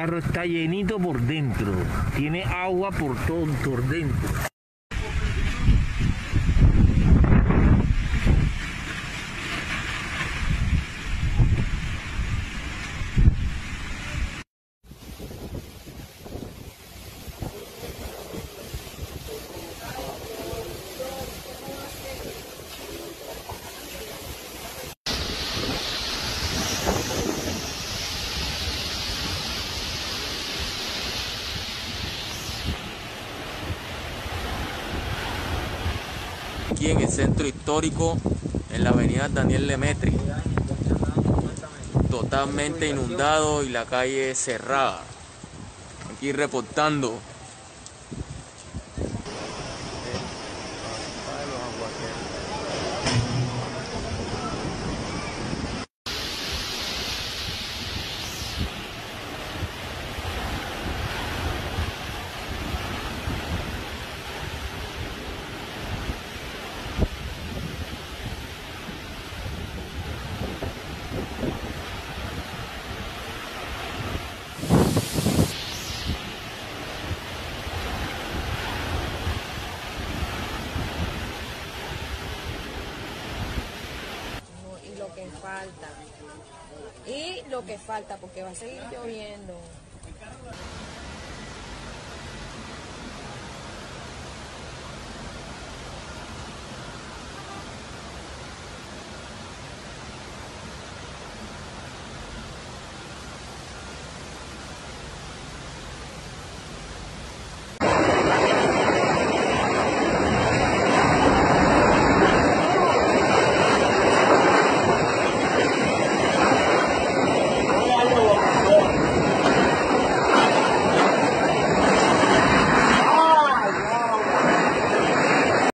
carro está llenito por dentro, tiene agua por todo por dentro. Aquí en el centro histórico, en la avenida Daniel Lemetri, totalmente inundado y la calle cerrada. Aquí reportando. Y lo que falta, porque va a seguir lloviendo.